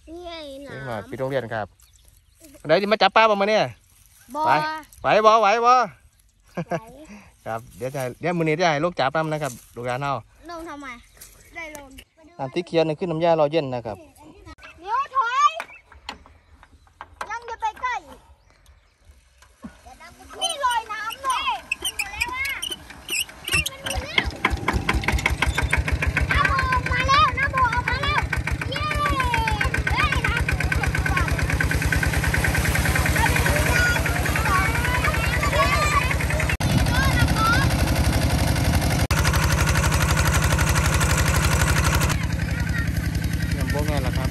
นี่มาปิดโรงเรียนครับไหนที่มาจับปลาบ้างมาเนี่ยไปไหวครับเดี๋ยวมื้อนี้จะให้ลูกจับน้ำนะครับดูการเอาลงทำไมได้ลงน้ำที่เคียนนี่ขึ้นน้ำยาเราเย็นนะครับเดี๋ยวถอยยังจะไปใกล้นี่ลอยน้ำเลยมันหมดแล้วว่ะน้ำโบออกมาแล้วเย้เฮ้ยน้ำพวกนี้แหละครับ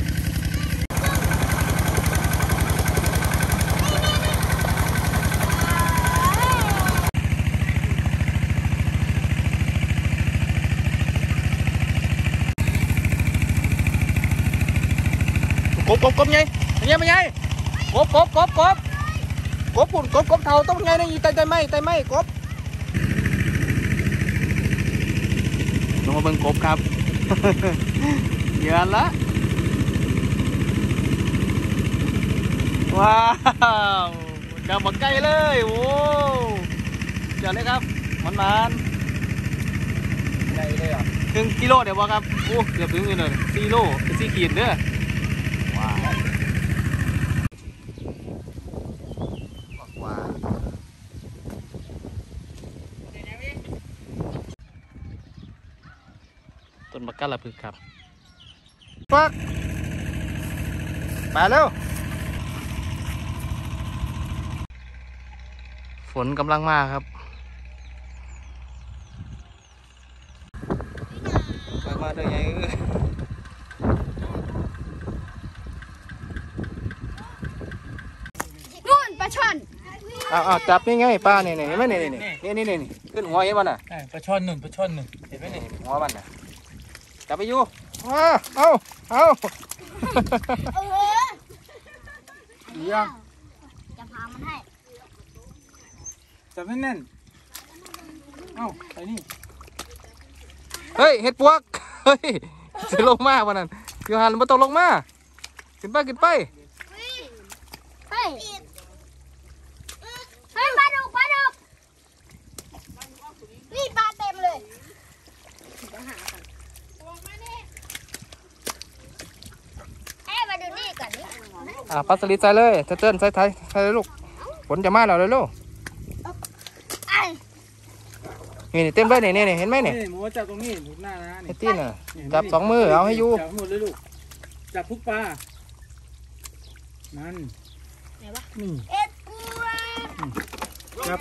กบไงเนี่ยมันไงกบปุ่นกบเท่าต้องไงนี่ไตไม้กบลงมาเบิ่งกบครับเยือนละว้าวจับบักไก่เลยโอ้เจอเลยครับมันไก่เลยอ่ะถึงกิโลเดี๋ยวว่าครับโอ้เกือบถึงเลย4 โล4 ขีดเด้อว้าวต้นบักกะละพึกครับฟักมาเร็วฝนกำลังมาครับมาได้ไงนู่นปลาช่อนเอาจับนี่ไงป้านี่เห็นไหมนี่ขึ้นหัวเห็นมันน่ะปลาช่อนหนึ่งเห็นไหมนี่หัวมันน่ะจับไปอยู่เอายังจะพามันให้จับแน่นเอ้าไปนี่เฮ้ยเห็ดปวกเฮ้ยจะลงมาวันนั้นโยฮันมาตกลงมาขึ้นไปเฮ้ยปลาดุกนี่ปลาเต็มเลยมาดูนี่ก่อนนี่ปลาสลิดใส่เลยเติ้ลใส่เลยลูกฝนจะมาแล้วเลยลูกนี่เต็มเลยนี่เห็นไหมเนี่ยหมูจับตรงนี้หมูหน้านะนี่ตีนน่ะจับ2 มือเอาให้อยู่จับหมดเลยลูกจับทุกปลานั่นไหนวะนี่เอ็ดกูจับ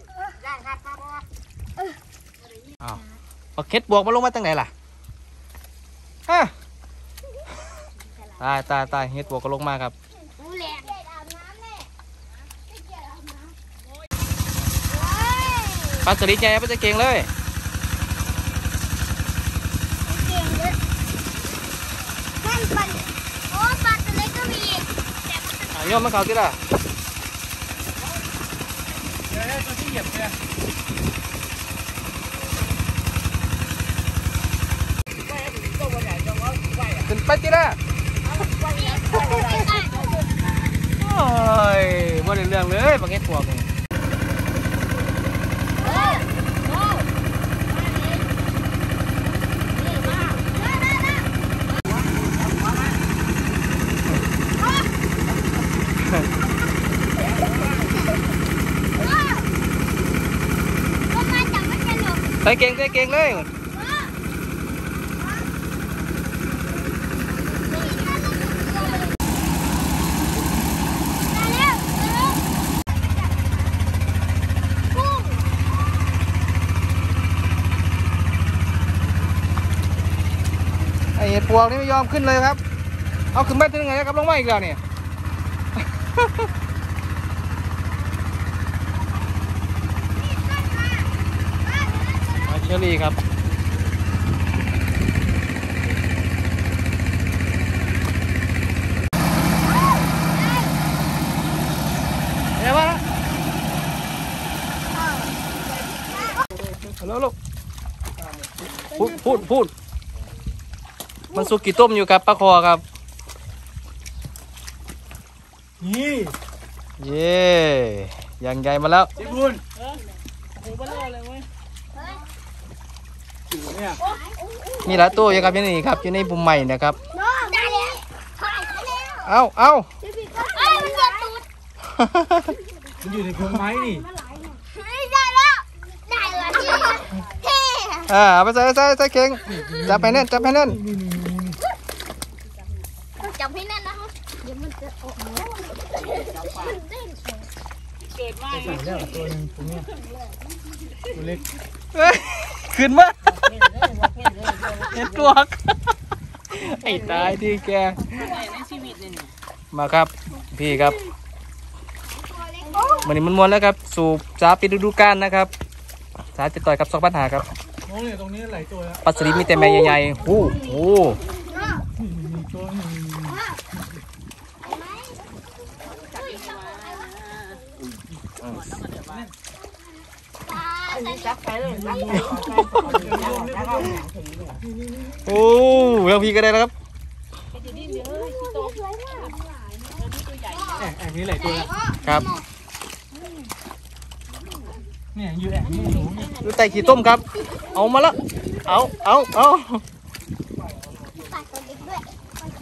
เอาเข็ดบวกมาลงมาตั้งไหนล่ะตายเห็ดบวกก็ลงมาครับปลาสลิดใหญ่ปลาจะเก่งเลยปลาตัวเล็กก็มีโยมมันเขาที่ละตัวที่เหยียบเลยขึ้นไปที่ละโอ้ยว่าเรื่องเลยบางเห็ดบวกนี่ใส่เก่งเลยไอเห็ดปวกนี่ไม่ยอมขึ้นเลยครับเอาขึ้นไปถึงไงครับลงมาอีกแล้วเนี่ยเชอรี่ครับเดี๋ยวมาแล้วลูกพูดมันสุกี้ต้มอยู่ครับปลาคอครับนี่เย่ยังใหญ่มาแล้วเจ๊บุญเนี่ยมีหลายตัวอยู่ครับอยู่นี่ครับอยู่ในปุ่มใหม่นะครับน้องได้แล้วถ่ายไปแล้วเอาเอ้ยมันเกิดตูดมันอยู่ในพงไม้นี่เฮ้ยได้แล้วได้เลยเท่เอาไปใส่เข่งจับไปแน่นจับไปแน่นจับให้แน่นนะครับเดี๋ยวมันจะโอ้โหมันเต้นใส่แล้วตัวหนึงตรงเนี้ยตัวเล็กเอ้ยขึ้นมาเห็ดปวกไอ้ตายที่แกมาครับพี่ครับวันนี้มันมวนแล้วครับสูบสาปิดฤดูกาลนะครับสาติดต่อยกับ2,500ครับโอ้ยตรงนี้หลายตัวแล้วปลาสลิดมีแต่แม่ใหญ่ๆโอ้โหมีตัวหนึงโอ้แล้วพี่ก็ได้แล้วครับแอบนี้หลายตัวแล้วครับเนี่ยอยู่แอบนี่หนูนี่ดูไต่ขี้ต้มครับ เอามาแล้วเอาตัดตัวเล็กด้วยโอเค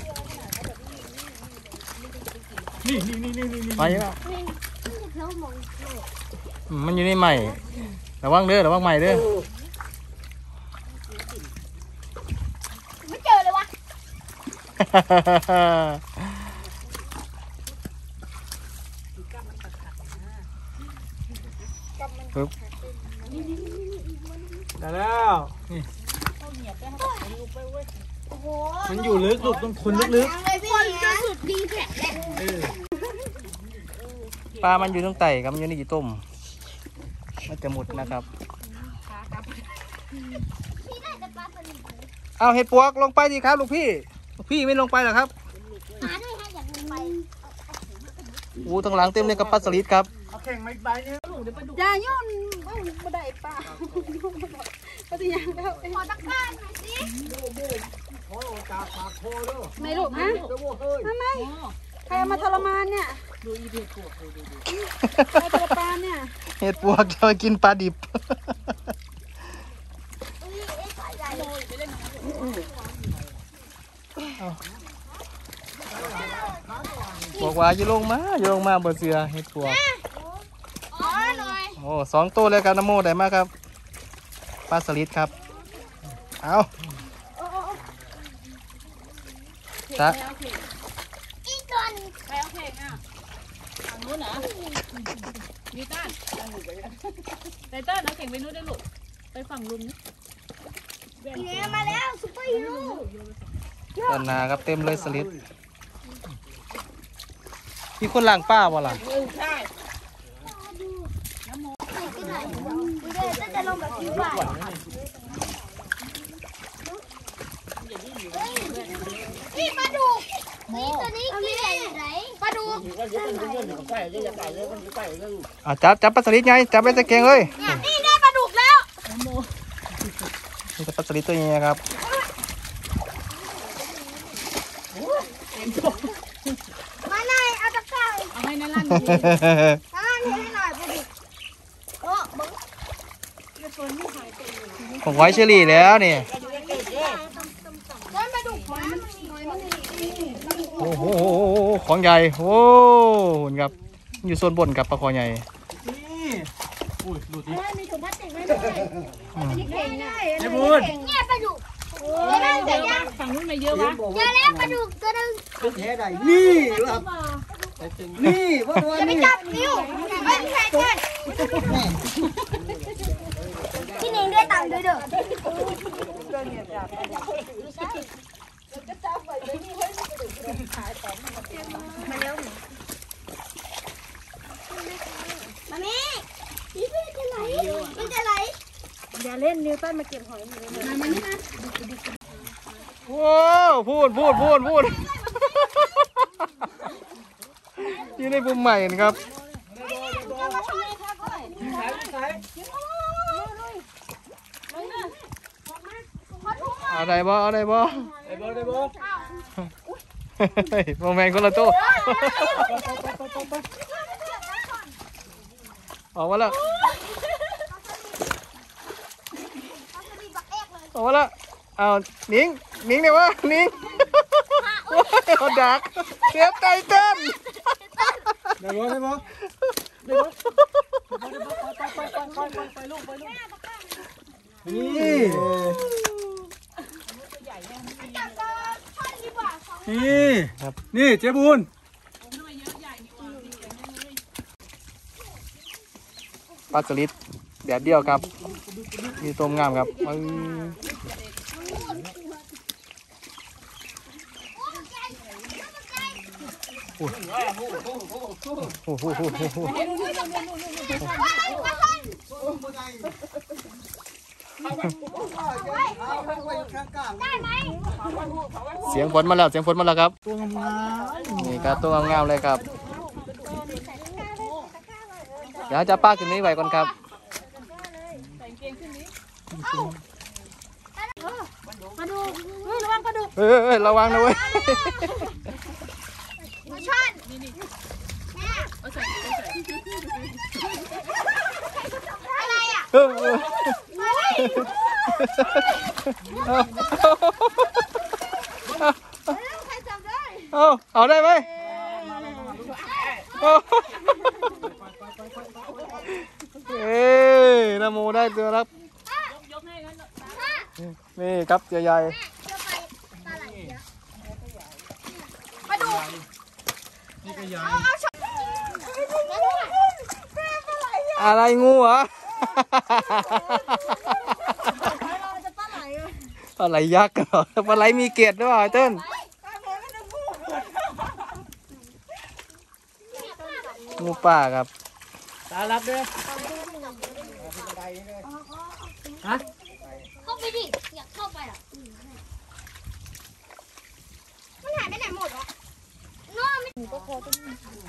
นี่ไปแล้วแล้วมองมันอยู่ในใหม่ระวังเด้อระวังใหม่เด้อไม่เจอเลยวะปึ๊บได้แล้วนี่โอ้โหมันอยู่ลึกลูกต้องคนลึกเลยพี่คนจะสุดดีแผลแหละๆเออปลามันอยู่ตรงไต่ครับมันอยู่ในขี้ต้มมันจะหมดนะครับพี่ได้แต่ปลาสลิดเอาเห็ดปวกลงไปดีครับลูกพี่ไม่ลงไปเหรอครับหาด้วยฮะอยากลงไปอู้ทั้งหลังเต็มเลยกับปลาสลิดครับเอาแข่งมาอีกใบนึงอย่าย่นบ่ได้ป่าก็จะยังแล้วขอตะกร้าหน่อยสิไม่ลูกฮะทำไมใครเอามาทรมานเนี่ยใครทรมานเนี่ยเห็ดปวกจะมากินปลาดิบอุ้ยไอ้ขาใหญ่บอกว่าอย่าลงมาบนเสือเห็ดปวกอ๋อหน่อยโอ้2 ตัวเลยครับน้ำโมได้มากครับปลาสลิดครับเอาจ้ะอีกตัวนึงใครเอาเพลงอ่ะฝั่งนู้นเหรอมีต้านไตเติ้ลเอาเข่งไปนู้นได้ลูกไปฝั่งลุมนี่เนี่ยมาแล้วซุปเปอร์ฮีโร่ด้านหน้าครับเต็มเลยสลิดมีคนล้างป้าบ่ล่ะใช่ใส่ขึ้นไหนดูด้วยจะลงแบบนี้ด้วยนี่ปลาดุกนี่ตัวนี้กี่ใหญ่ไหนปลาดุกจับปลาสลิดไงจับไปตะเกียงเลยนี่ได้ปลาดุกแล้วนี่จะปลาสลิดตัวนี้ครับมาหน่อยเอาตะกร้าเอาให้นั่นลั่นนี่ให้หน่อยปลาดุกโอ้บึ้งของไว้เชอรี่แล้วนี่ก้อนปลาดุกมันโอ้โหของใหญ่โอ้หุ่นครับอยู่โซนบนกับปลาคอใหญ่นี่อุ้ยหลุดดิมีถุงพลาสติกไว้ด้วยเจ๊บุญเนี่ยปลาดุกตัวนึงเดี๋ยวยังฝั่งนู้นไม่เยอะวะเจอแล้วปลาดุกตัวนึงนี่ครับนี่ว่าตัวอย่าไปนี้จับนิ้วไม่ใช่กันพี่นิงได้ตังค์ด้วยเด้อมาเร็วมาแม่พี่เป็นจะไหลเป็นจะไหลอย่าเล่นนิวตันมาเก็บหอยเลยมานี่นะว้าวพูดอยู่ในปุ่มใหม่นะครับอะไรบ่ไอ้บอลโมแมนคนละตู้ออกมาแล้วออกมาแล้วเอานิ้งเนี่ยวะนิ้งเขาดักเสียบไก่เต้นได้บ่ได้บ่ไปลูกนี่นี่เจ๊บุญปลาสลิดแบบเดียวครับมีต้มงามครับโอ้โหเสียงฝนมาแล้วครับตัวงามนี่ครับตัวงามเลยครับเดี๋ยวจะป้าขึ้นนี้ไว้ก่อนครับใส่เกงขึ้นนี้มาดูระวังกระดูกเฮ้ยระวังนะเว้ยมาช่อนนี่เนี่ยเอาใส่อะไรอ่ะเฮ้ยเฮ้ยใครจับได้เอาได้ไหมเอ้ยนโมได้ตัวครับยกให้กันนี่ครับใหญ่เชื่อไปตาไหลเยอะมาดูนี่ก็ใหญ่ๆอะไรงูเหรอปลาไหลยักษ์เหรอปลาไหลมีเกล็ดด้วยเติ้ลงูป่าครับตาลับด้วยฮะเข้าไปดิอยากเข้าไปอ่ะมันหายไปไหนหมดวะน้องไม่ก็คอต้น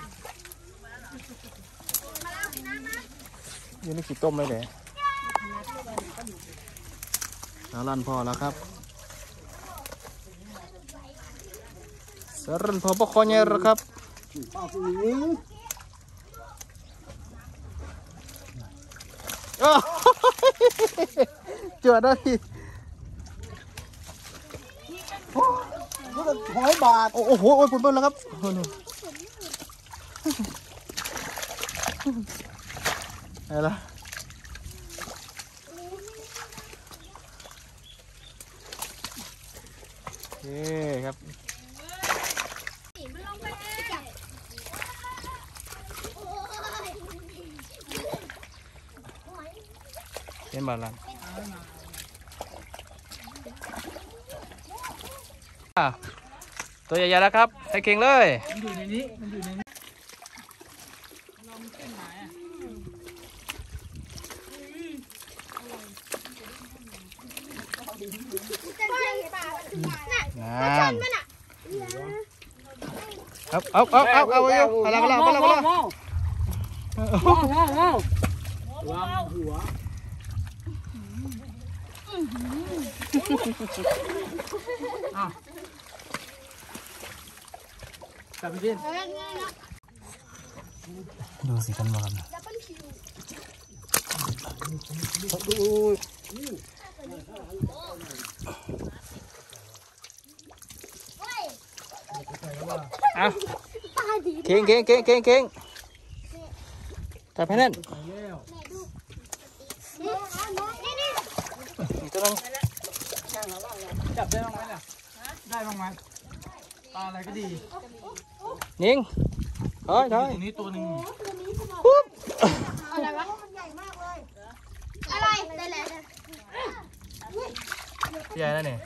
ยังไม่ขีดต้มไม่เลยแล้วรันพอแล้วครับสรันพอปะคอเนี่ยครับเจอได้ 100 บาทโอ้โหปุ่นแล้วครับอะไรล่ะเฮ้ครับมันลงไปจับเล่นบอลลันตัวใหญ่ๆแล้วครับใส่เข่งเลยมันอยู่ในนี้มันอยู่ในนี้นั่นเอาอะไรวางหัวจับไปกินดูสิกันบอลเอาเข่งจับให้แน่นตัวนึงจับได้บ้างไหมเนี่ยได้บ้างไหมปลาอะไรก็ดีนิ่งถอยตรงนี้ตัวหนึ่งอะไรวะมันใหญ่มากเลยอะไรได้แล้วใหญ่แล้วเนี่ย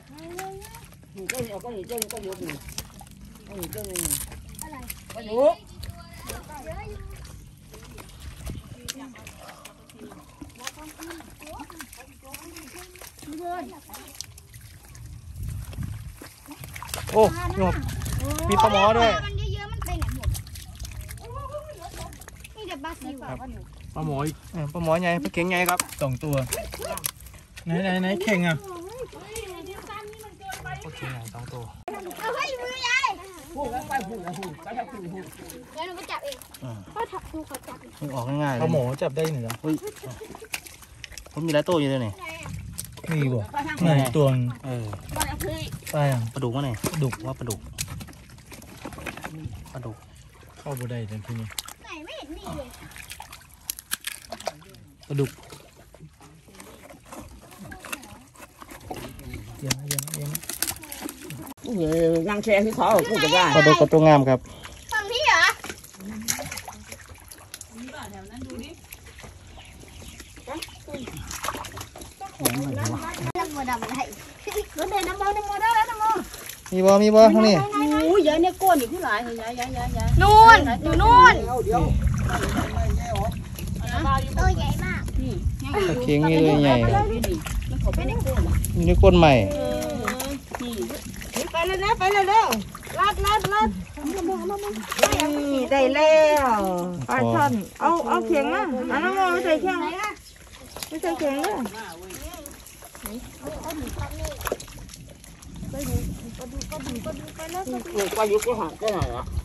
โอ้หยบมีปลาหมอด้วยมันเยอะๆมันไปไหนหมดนี่แต่ปลาซิวปลาหมออีกปลาหมอใหญ่ปลาเข็งใหญ่ครับ 2 ตัวไหนเข่งอ่ะปลาเข็งใหญ่2 ตัวเอาให้มือใหญ่โอ้เดี๋ยวหนูไปจับเองพ่อถักดูเขาจับมันออกง่ายๆเลเอายหมูจับได้หนึ่งเฮ้ยผมมีหลายตัวอยู่เลยนี่มีบ่ไหนตัวนึงเออตายยังปลาดุกวะเนี่ยดุกว่าปลาดุกปลาดุกเข้าบ่ได้แต่ที่นี่ไหนไม่เห็นมีเลยปลาดุกยังนั่งแช่ที่เขาพูดกันได้ปลาดุกกับตัวงามครับฝั่งนี้เหรอมีป่ะแถวนั้นดูดิน้ำโมดำอะไรรถเดินน้ำโมได้แล้วน้ำโมมีบ่ข้างนี้โอ้ยยายเนี่ยก้นอีกที่หลายเลยยายนู่นอยู่นู่นเดี๋ยวตัวใหญ่มากตะเคียงนี่เลยใหญ่มันขอไปในก้นมีนิ้วก้นใหม่ไปเลยนะไปเลยเร็วลัดนี่ได้แล้วปลาช่อนเอาเข็งมาเอาน้ำมันไม่ใส่เข็งไม่ใส่เข็งเลยปลายุกก็หาได้ไหนล่ะ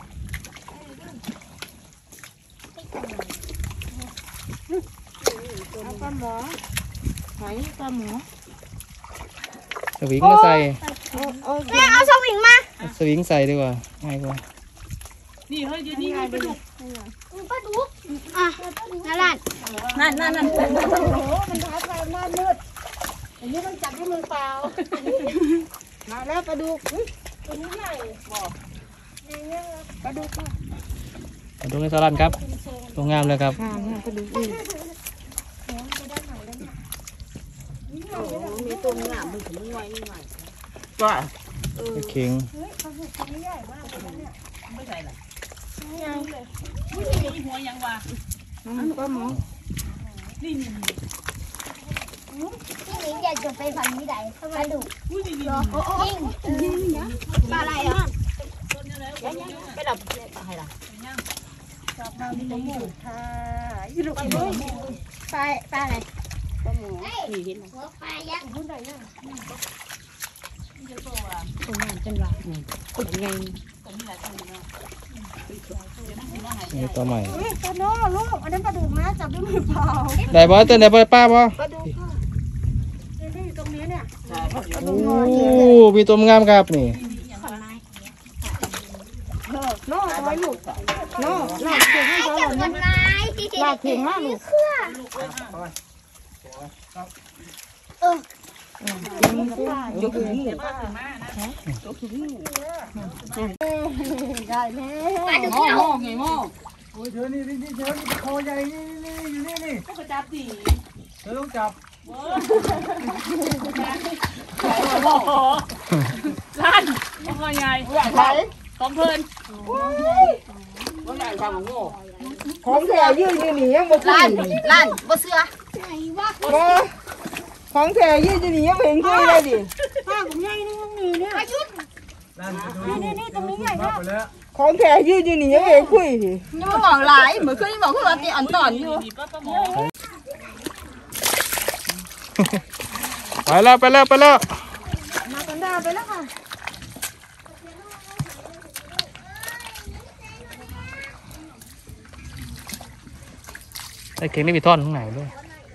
ปลาหมอไหนปลาหมอสวิงมาใส่แม่เอาสวิงมาสวิงใส่ดีกว่าง่ายกว่านี่เฮ้ยยืนนี่ไปดูปลาดุกอ่ะนั่นนั่นมันท้าทายหน้ามืดอันนี้มันจับด้วยมือเปล่ามาแล้วปลาดุกตัวนี้ใหญ่บอกปลาดุกปลาดุกในสลัดครับตัวงามเลยครับปลาดุกอีกมีตัวงามมันถึงไว้นี่ไงว่าตะเคียงไม่ใช่ละหัวยังวะปลาหมอนี่พี่หนิงอยากจะไปฝั่งนี้ไหนปลาดุกยิงปลาอะไรอ่ะไปดับให้ละปลาอะไรนี่เห็นหัวปลายักษ์ตัวมันจังหวะขุดไงนี่ตัวใหม่ปลาโน่ลูกอันนั้นปลาดุกนะจับด้วยมือเปล่าได้บ่เต้นได้บ่ป้าบ่ปลาดุกนี่อยู่ตรงนี้เนี่ยโอ้มีตัวงามครับนี่โน่เอาไว้ลูกโน่ลากเข่งให้เขาจับหน่ต้อยนไม้ลากเข่งมากลูกเครือเออยกหูได้แล้วปลาดุกโง่เราไงโง่โอ้ยเธอนี่เธอคอใหญ่นี่อยู่นี่ก็จับดิเธอต้องจับลั่นพ่อใหญ่ของเพลินของแถวยืนอยู่นี่ยังบ่ขึ้นลั่นบ่เสือไหนวะของแถวยืนอยู่นี่ยังเห็นขึ้นเลยดิผ้าผมใหญ่นี่ยังมีเนี่ยประยุทธ์นี่ตรงนี้ใหญ่มากแล้วของแถวยืนอยู่นี่ยังเห็นคุยดิยังไม่บอกหลายเหมือนเคยบอกคือว่าตีอ่อนตอนอยู่มีป้าหมอไปแล้วมากันดาไปแล้วค่ะตะเคียงนี่มีท่อนข้างไหนด้วย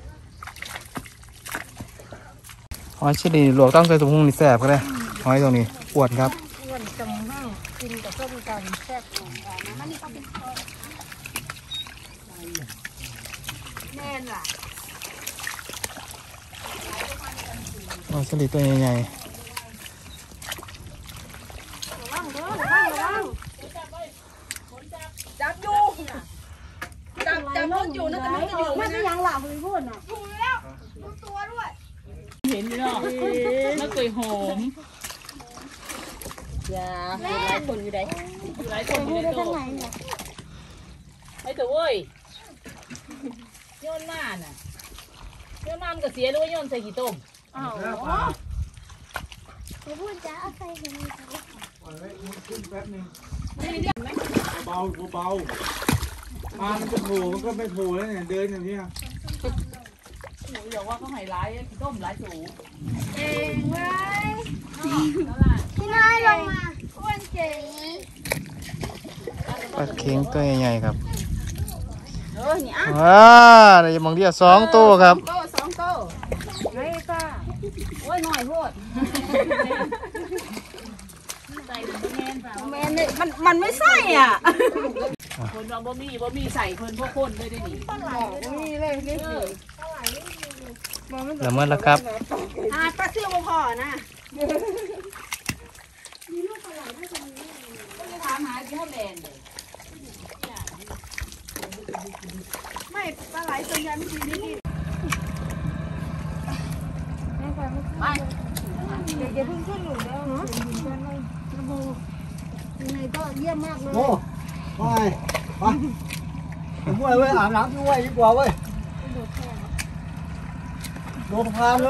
หอยชิลีหลวกต้องใส่ถุงมือนี่แสบก็ได้หอยตรงนี้ปวดครับอ้วนจังห้างกินกับส้มตำแซ่บแน่นล่ะหอยชิลีตัวใหญ่จับอยู่จับรถอยู่นะแต่มันอยู่ไม่ได้ยังหลับเลยพูดน่ะเห็นอยู่เนาะแล้วเคยหอมอย่าหลายคนอยู่ใดหลายคนอยู่ในโต๊ะไอ้ตัวเว้ยโยนมาน่ะโยนมามันก็เสียหรือว่าโยนใส่กี่ต้มพูดจะเอาใส่ถุงมือขึ้นแป๊บนึงเบามามันจะโผล่มันก็ไม่โผล่แล้วเนี่ยเดินอย่างนี้หนูอยากว่าเขาให้ร้ายกี่ต้มร้ายสูงเองไว้แล้วล่ะพี่น้อยลงมาอ้วนเจ๋งปลาเค็งตัวใหญ่ๆครับนี่อ่ะว้าได้มองเดียว2 ตัวครับสองโตไงป้าโอ้ยหน่อยโพดใส่เป็นแมนเปล่าแม่นี่มันไม่ใส่อ่ะคนเราบ่มีใส่เพิ่นพวกคนเลยได้นี่นี่เลยนี่แล้วเมื่อแล้วครับปลาซิวพอนะก็ถามหาที่ให้แลนเลยไม่ปลาไหลส่วนใหญ่ไม่กินนี่ไปอย่าเพิ่งขึ้นหนูเด้อเนาะยังไงก็เยี่ยมมากเลยโอ้ไปผมว่าเว้ยอาบน้ำด้วยดีกว่าเว้ยโดนพานเลย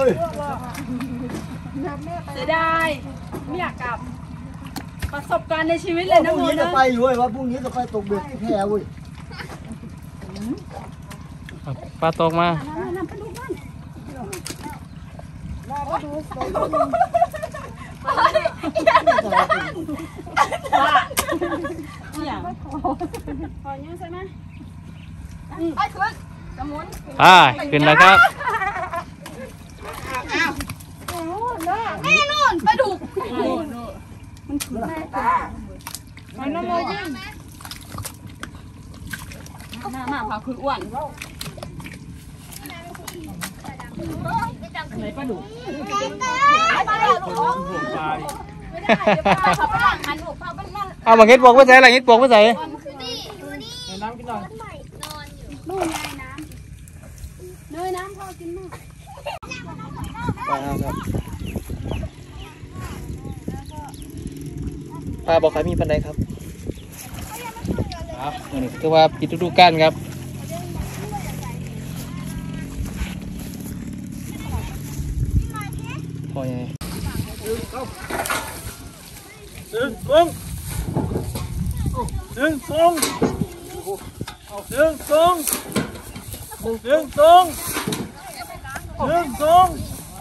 เสียดายไม่อยากกลับประสบการณ์ในชีวิตเลยพนะรุ่งโมนี้จะนะไปอยู่เว้ยว่าพรุ่งนี้จะไปตกเบ็ดที่แพเว้ยปลาตกมาขอเนี้ยใช่ไหมไปขึ้นสมุนขึ้นแล้วครับแม่นู่นไปดูมันน้ำมันยิ่งมาพาคืออ้วนไหนปลาดุกไปเลยลูกไม่ได้เดี๋ยวป้าเขาไปหลังหันลูกเขาไปนั่งเอามาเฮ็ดบวกไปใส่หลังเฮ็ดบวกไปใส่น้ำกินหน่อยนู่นไงน้ำเนยน้ำพ่อกินมากปลาครับปลาบอกใครมีปันใดครับอันนี้คือว่าปิดฤดูกาลครับพอยังไงดึงลงดึงตรงดึงตรงดึงตรงดึงตรง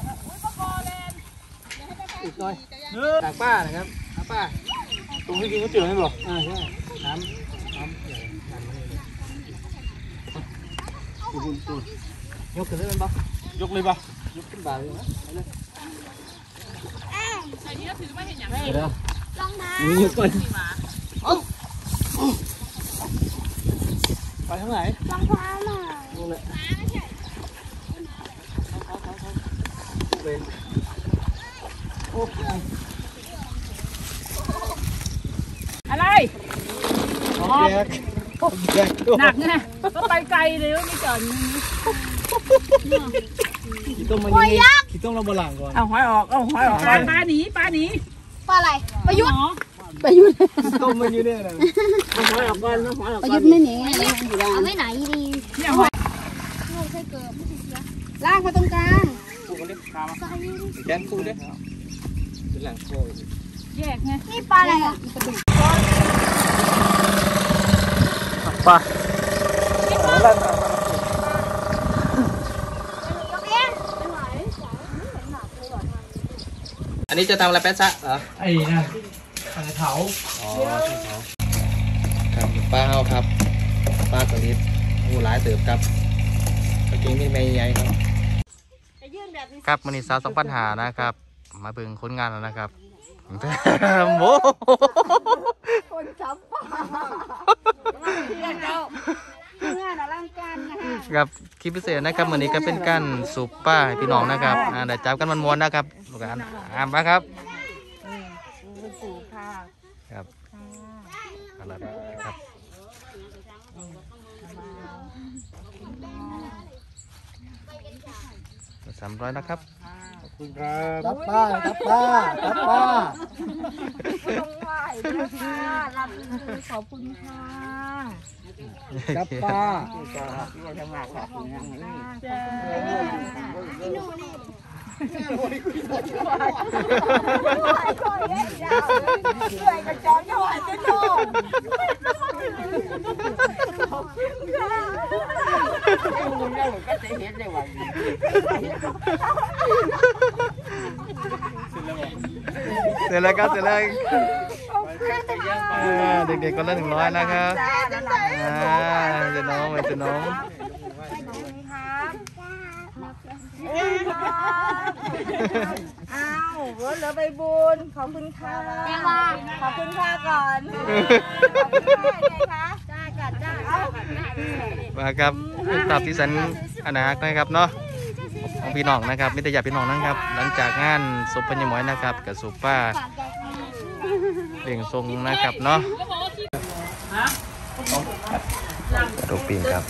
อีกหน่อยจากป้านะครับป้าตรงที่กินก๋วยเตี๋ยวนี่หรอใช่น้ำใหญ่ยกขึ้นได้ไหมปะยกเลยปะยกขึ้นบ่าเลยนะไปเลยเดี๋ยวรองเท้านี่ยกก่อนไปทางไหนรองเท้าหน่อยนู่นเลยโอ้โหอะไรแยกแยกหนักไงก็ไปไกลเลยไม่จอดนี่ขี้ต้มมันยังไงขี้ต้มเราบลังก่อนเอาหอยออกปลาหนีปลาอะไรประยุทธ์ขี้ต้มมันอยู่เนี่ยนะหอยออกก่อนหอยออกประก่ยุอทนธ์ไม่หนีเอาไว้ไหนดีเนี่ยหอยลูกใส่เกิบลากมาตรงกลางปูกันดิตามใส่แกนปูดิเป็นหลังโซ่แยกไงนี่ปลาอะไรอ่ะปลา อันนี้จะทำอะไรแป๊ะซะเหรอไอ้นะไอ้เถาอ๋อใช่เขาครับปลาเฮาครับปลากระลิดหูหลายเติบครับกระเกงนี่ไม่ใหญ่ครับครับมันนี่สาว2,500นะครับ มาเบิ่งคนงานแล้วนะครับโมคนจับปลาเรางานอลังการนะคะครับคลิปพิเศษนะครับวันนี้ก็เป็นการสูบป้าให้พี่น้องนะครับเดี๋ยวจับกันมันม้วนนะครับลูกหลานมาครับสู่ค่ะครับเอาละครับ300นะครับขอบคุณครับรับป้ารับป้ารับป้าต้องไหว้ด้วยค่ะรับขอบคุณค่ะรับป้าช่วยกระจอนถวายจะโดนขอบคุณค่ะเสร็จแล้วครับเสร็จแล้วขอบคุณค่ะเด็กๆก็ละ100แล้วครับจะน้องจะน้องอ้าวเหลือใบบุญขอบคุณค่ะขอบคุณค่ะก่อนขอบคุณค่ะไงคะจ้าก่อนจ้าเอามาครับเป็นตับที่สันอนาคนะครับเนาะของพี่น้องนะครับมิตรญาติพี่น้องนะครับ หลังจากงานศพพญาหมอยนะครับกับสุป้าเลี้ยงทรงนะครับเนาะตัวปิ่งครับ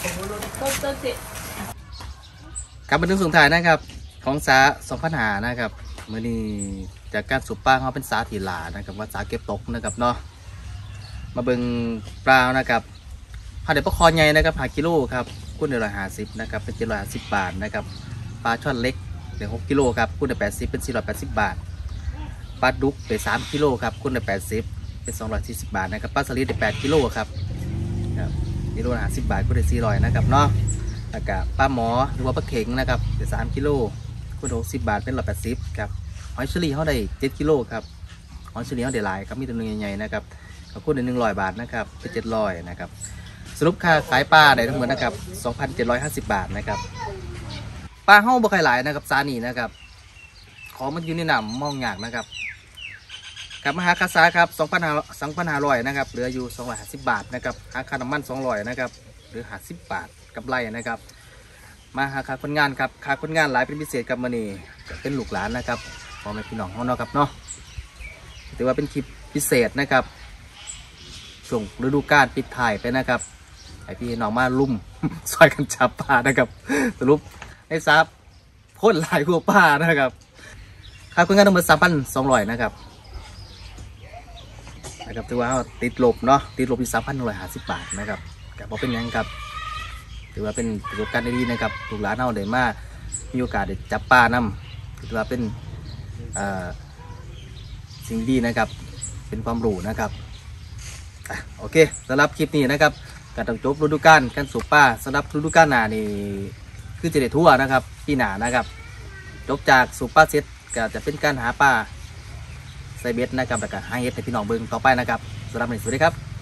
กลับมาถึงสุดท้ายนะครับของสา2,500นะครับมื่อนี้จากการสุป้าเขาเป็นสาถีหลานะครับว่าสาเก็บตกนะครับเนาะมาเบิ่งปลานะครับหาเด็กปลาคอใหญ่นะครับ5 กิโลครับกุ้งเดือนละ50นะครับเป็น750 บาทนะครับปลาช่อนเล็กเดือน6 กิโลครับกุ้งเดือน80เป็น480 บาทปลาดุกเดือน3 กิโลครับกุ้งเดือน80เป็น240 บาทนะครับปลาสลิดเดือน8 กิโลครับกิโลละ50 บาทกุ้งเดือน400นะครับเนาะแล้วก็ปลาหมอหรือว่าปลาเข็งนะครับเดือน3 กิโลกุ้ง60 บาทเป็น180ครับหอยเชอรี่เขาได้7 กิโลครับหอยเชอรี่เขาได้หลายครับมีตัวนึงใหญ่ๆนะครับกุ้งเดือน100 บาทนะครับเป็น700นะครับสรุปค่าขายปลาได้ทั้งหมดนะครับ 2,750 บาทนะครับปลาเฮ้าบ่ค่อยหลายนะครับซานี่นะครับของมันอยู่ในน้ำมองยากนะครับกลับมาหาคาซาครับ 2,500 นะครับเหลืออยู่250 บาทนะครับหาค่าน้ำมัน200นะครับหรือ50 บาทกับไรนะครับมาหาค่าคนงานครับค่าคนงานหลายเป็นพิเศษกับมื้อนี้เป็นลูกหลานนะครับพ่อแม่พี่น้องของเราครับเนาะถือว่าเป็นคลิปพิเศษนะครับช่วงฤดูกาลปิดถ่ายไปนะครับไอพี่น้องมาลุ่ม ซอยกันจับปลานะครับสรุปให้ซับพ่นหลายหัวปลานะครับค่าคนงานทั้งหมด3,200นะครับถือว่าติดลบเนาะติดลบที่3,150 บาทนะครับแต่พอเป็นยังครับถือว่าเป็นประสบการณ์ดีๆนะครับลูกหลานเราได้มามีโอกาสได้จับปลานำถือว่าเป็นสิ่งดีนะครับเป็นความรู้นะครับโอเคสำหรับคลิปนี้นะครับการจบฤดูกาลการสูบปลาสำหรับฤดูกาลหน้านี่คือจะได้ทั่วนะครับปีหน้านะครับจบจากสูบปลาเสร็จก็จะเป็นการหาปลาใส่เบ็ดนะครับแล้วก็หาเห็ดให้พี่น้องเบิ่งต่อไปนะครับสำหรับวันนี้สวัสดีครับ